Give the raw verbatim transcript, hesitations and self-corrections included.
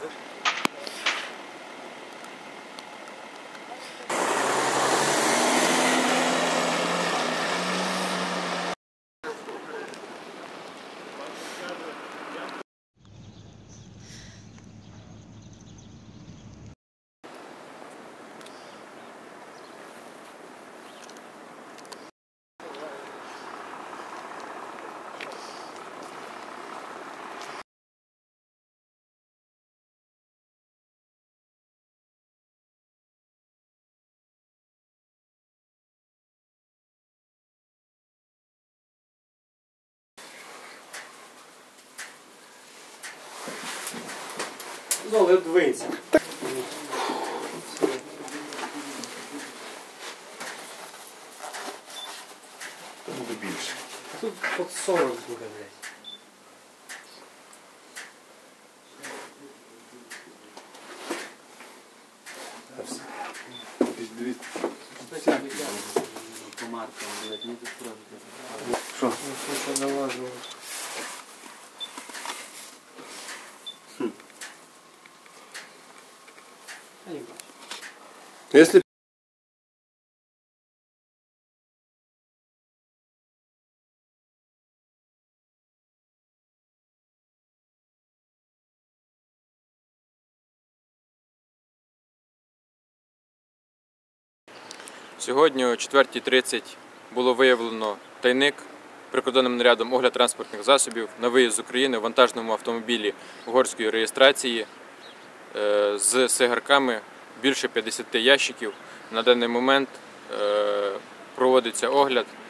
Ну, але двинься. Тут буде більше. Тут от сорок буде, блядь. По маркам, блядь, не застройте. Що? Ну, що налажував. Хм. А не бачу. Если Сьогодні о четвертій тридцять було виявлено тайник прикордонним нарядом огляд транспортних засобів на виїзд з України в вантажному автомобілі угорської реєстрації з сигарками більше п'ятдесят ящиків. На даний момент проводиться огляд.